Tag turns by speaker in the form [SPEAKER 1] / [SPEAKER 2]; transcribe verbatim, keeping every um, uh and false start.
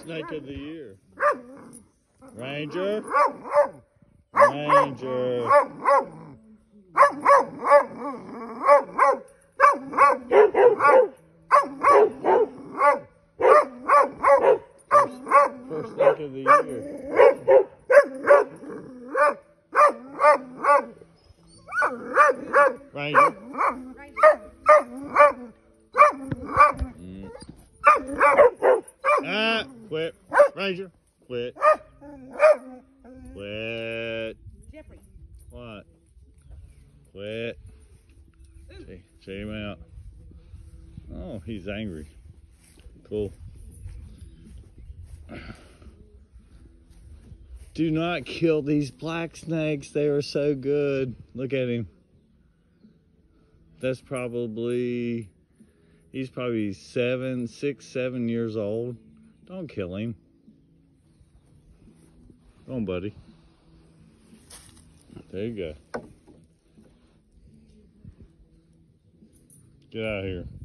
[SPEAKER 1] snake of the year. Ranger. Ranger. First, first snake of the year. Ranger. Mm. Ah, quit. Ranger, quit. Quit.
[SPEAKER 2] Jeffrey.
[SPEAKER 1] What? Quit. See, see him out. Oh, he's angry. Cool. Do not kill these black snakes. They are so good. Look at him. That's probably, he's probably seven, six, seven years old. Don't kill him. Come on, buddy. There you go. Get out of here.